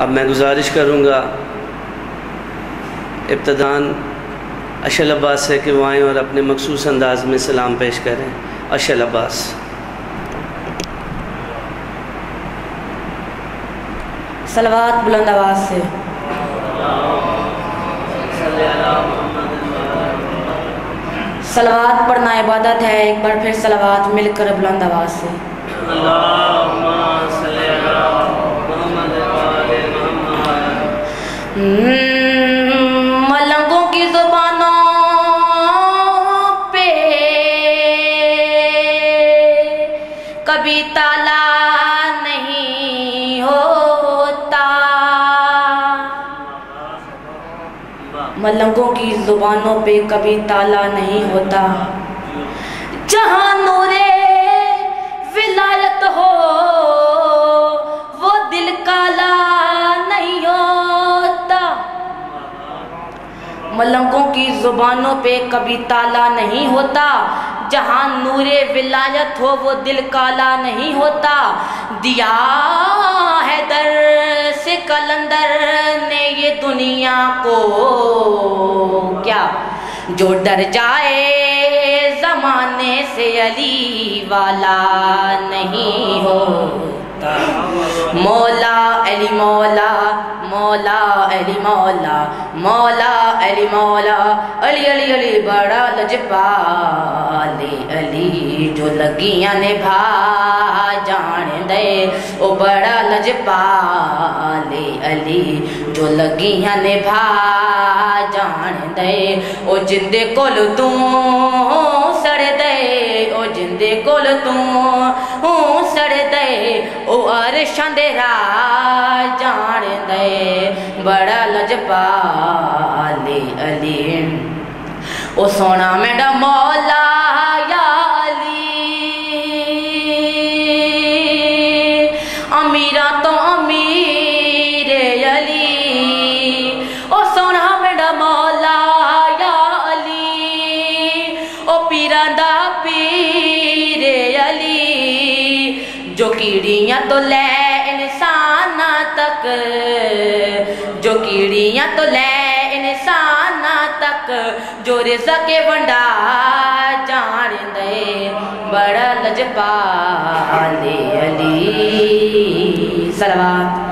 अब मैं गुजारिश करूँगा इब्तदान अशल अब्बास से कि वो आएँ और अपने मखसूस अंदाज में सलाम पेश करें। अशल अब्बास। सलवात बुलंद आवाज़ से। सलवात पढ़ना इबादत है, एक बार फिर सलवात मिलकर बुलंद आवाज़ से। मलंगों की ज़ुबानों पे कभी ताला नहीं होता, मलंगों की ज़ुबानों पे कभी ताला नहीं होता। जहाँ नूरे विलायत हो वो दिल काला नहीं होता, मलंगों की ज़ुबानों पे कभी ताला नहीं होता। जहाँ नूरे विलायत हो वो दिल काला नहीं होता। दिया है दर से कलंदर ने ये दुनिया को क्या, जो डर जाए ज़माने से अली वाला नहीं होता। मौला अली मौला, मौला अली मौला, मौला अली मौला, अली अली अली बड़ा लजपाले अली, जो लगियां ने भा जान दे ओ बड़ा लजपाले अली, जो लगियां ने भा जान दे ओ जिंदे कोल तू सड़ दे, ओ जिंदे कोल तू सड़ दे ओ अरशां दे राज जान दे बड़ा लजपाले अली। ओ सोना मेरा मौला या अली, अमीरा तो अमीर अली, ओ सोना मेरा मौला या अली, ओ पीरा दा पीर अली, जो कीड़ियां तो ले इंसाना तक, जो कीड़ियां तो ले इंसाना तक, जो रिज़्क़ वंडा जान दे बड़ा लजपाले अली। सलवात।